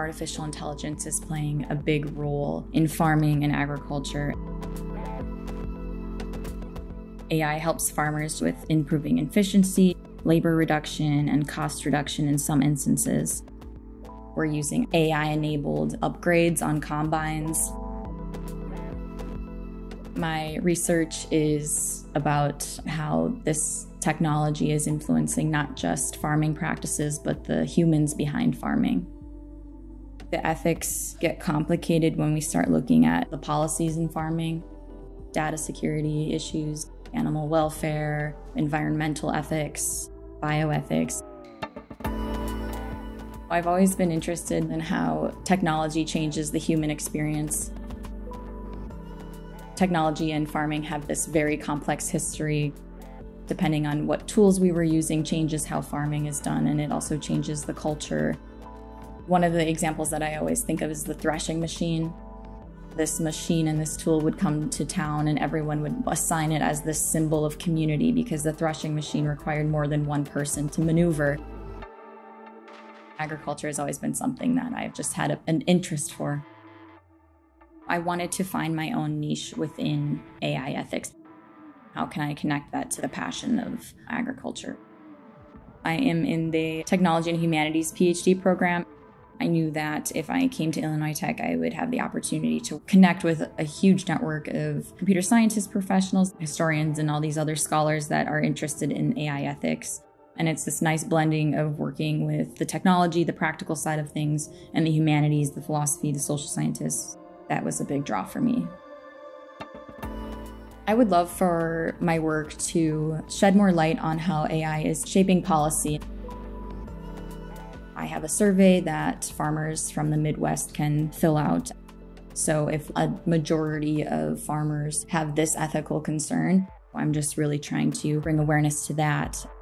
artificial intelligence is playing a big role in farming and agriculture. AI helps farmers with improving efficiency, labor reduction, and cost reduction in some instances. We're using AI-enabled upgrades on combines. My research is about how this technology is influencing not just farming practices, but the humans behind farming. The ethics get complicated when we start looking at the policies in farming, data security issues, animal welfare, environmental ethics, bioethics. I've always been interested in how technology changes the human experience. Technology and farming have this very complex history. Depending on what tools we were using changes how farming is done, and it also changes the culture. One of the examples that I always think of is the threshing machine. This machine and this tool would come to town and everyone would assign it as this symbol of community because the threshing machine required more than one person to maneuver. Agriculture has always been something that I've just had an interest for. I wanted to find my own niche within AI ethics. How can I connect that to the passion of agriculture? I am in the Technology and Humanities PhD program. I knew that if I came to Illinois Tech, I would have the opportunity to connect with a huge network of computer scientists, professionals, historians, and all these other scholars that are interested in AI ethics. And it's this nice blending of working with the technology, the practical side of things, and the humanities, the philosophy, the social scientists. That was a big draw for me. I would love for my work to shed more light on how AI is shaping policy. I have a survey that farmers from the Midwest can fill out. So if a majority of farmers have this ethical concern, I'm just really trying to bring awareness to that.